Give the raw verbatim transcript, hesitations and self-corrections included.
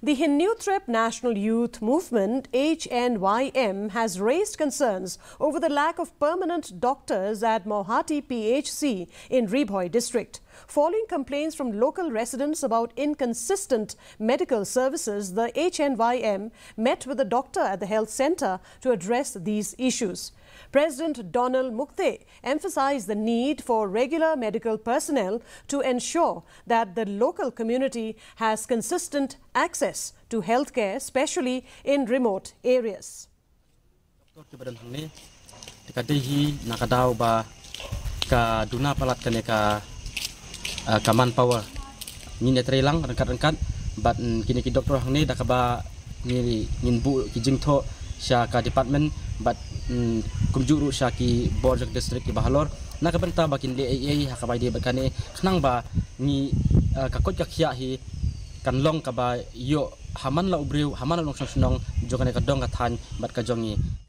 The Hindu National Youth Movement, H N Y M, has raised concerns over the lack of permanent doctors at Mawhati P H C in Ribhoi district. Following complaints from local residents about inconsistent medical services, the H N Y M met with the doctor at the health centre to address these issues. President Donald Mukte emphasized the need for regular medical personnel to ensure that the local community has consistent access to healthcare, especially in remote areas. Ka manpower ni netre lang rengkat-rengkat bat kini ki doktor hang ni dakaba ni ngin bu ki jingtho sya ka department bat kumjuru sya ki board district ki bahalor na ka benta bakin le ai ha ka bai de bakane khnang ba ni ka kot ka khia hi kan long ka ba yo haman la ubriu haman la long snong jogane ka dong ka than bat ka jongi